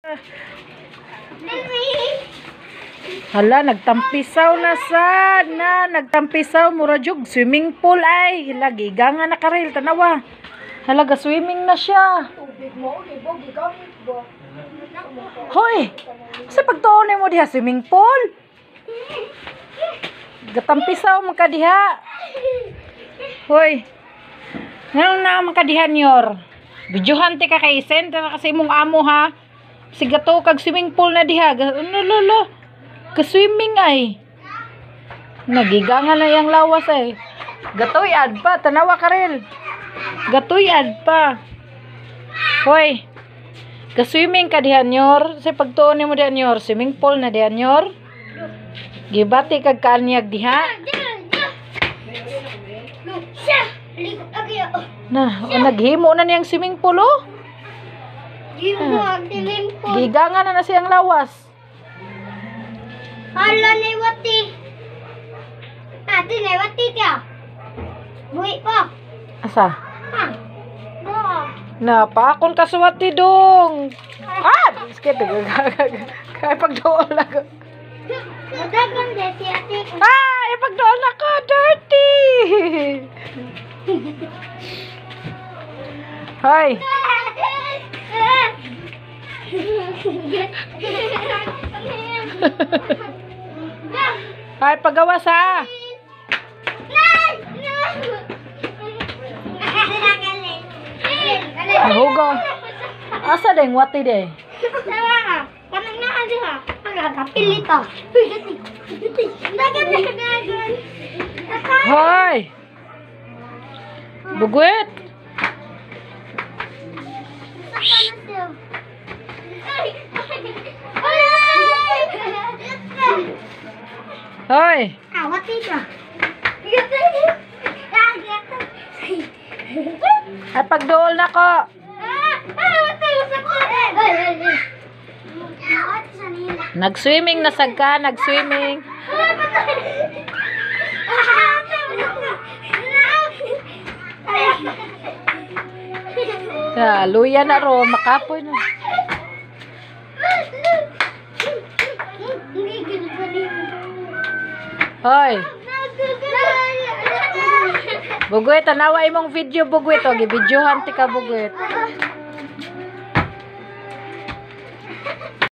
Hala, nagtampisaw na nagtampisaw mura jug swimming pool ay lagi ganga na karil tanawa. Halaga swimming na siya. Hoy, sa pagtuon mo diha swimming pool? Gatampisaw man ka diha. Hoy. Nganong na man ka diha nyor? Videohan ti ka kay send na kasi imong amo ha. Sigato kag swimming pool na diha. Lolo. Ka-swimming ay. Nagigangan na yang lawas ay. Gatoy ad pa, tanawa karel. Gatoy ad pa. Hoy. Ka-swimming ka diha nyor. Sa pagtuon mo diha nyor, swimming pool na diha nyor. Gibati kag kaanyag diha. Na, naghimo na niyang swimming pool oh. Gigangan na siyang lawas. Hala ni wati. Ate ni wati ka. Buhi pa. Asa? Ha. Na, paakon ka suwati dong. Biskit. Kaya pagdoon lang ko. Madagan de si ate. Pagdoon lang ko. Dirty. Hoy. Ay, pagawas ha. Hugo. Asa deng wati de? Kanang naa diha. Agapil ito. Dagan. Hoy. Bugwit. Hoy. Wati ka. Ay, pagdool na ko. Nag-swimming na sagka, nag-swimming. Luya na ro, makapoy na. Hoy. Bugwit, tanawa imong video bugwit. O, gibidyohan ti ka bugwit.